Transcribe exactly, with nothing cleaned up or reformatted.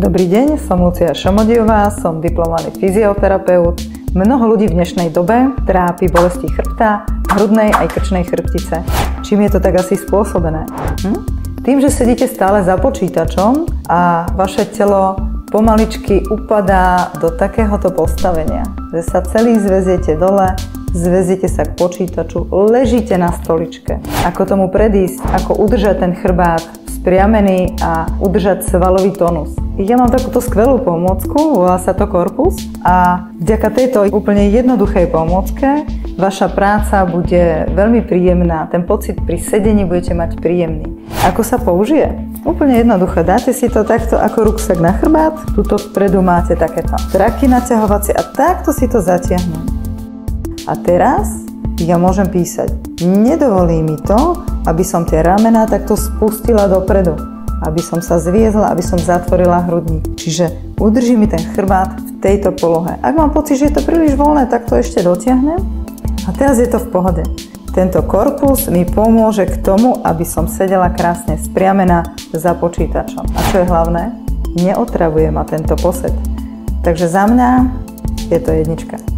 Dobrý deň, som Lucia Šomodiová, som diplomovaný fyzioterapeut. Mnoho ľudí v dnešnej dobe trápi bolesti chrbta, hrudnej aj krčnej chrbtice. Čím je to tak asi spôsobené? Hm? Tým, že sedíte stále za počítačom a vaše telo pomaličky upadá do takéhoto postavenia, že sa celý zväziete dole, zväziete sa k počítaču, ležíte na stoličke. Ako tomu predísť, ako udržať ten chrbát spriamený a udržať svalový tónus. Ja mám takúto skvelú pomôcku, volá sa to Korpus a vďaka tejto úplne jednoduchej pomôcke vaša práca bude veľmi príjemná, ten pocit pri sedení budete mať príjemný. Ako sa použije? Úplne jednoduché, dáte si to takto ako ruksak na chrbát, tuto vpredu máte takéto traky naťahovacie a takto si to zatiahnem. A teraz ja môžem písať. Nedovolí mi to, aby som tie ramená takto spustila dopredu, aby som sa zviezla, aby som zatvorila hrudník. Čiže udrží mi ten chrbát v tejto polohe. Ak mám pocit, že je to príliš voľné, tak to ešte dotiahnem. A teraz je to v pohode. Tento korpus mi pomôže k tomu, aby som sedela krásne spriamená za počítačom. A čo je hlavné? Neotravuje ma tento posed. Takže za mňa je to jednička.